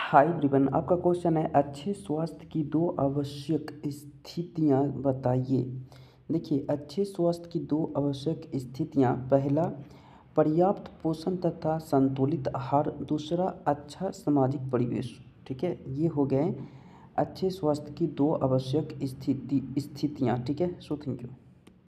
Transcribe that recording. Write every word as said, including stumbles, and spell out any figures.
Hi everyone, आपका question है अच्छे स्वास्थ्य की दो आवश्यक स्थितियां बताइए। देखिए, अच्छे स्वास्थ्य की दो आवश्यक स्थितियां, पहला पर्याप्त पोषण तथा संतुलित आहार, दूसरा अच्छा सामाजिक परिवेश। ठीक है, ये हो गए अच्छे स्वास्थ्य की दो आवश्यक स्थिति स्थितियां। ठीक है, सो थैंक यू।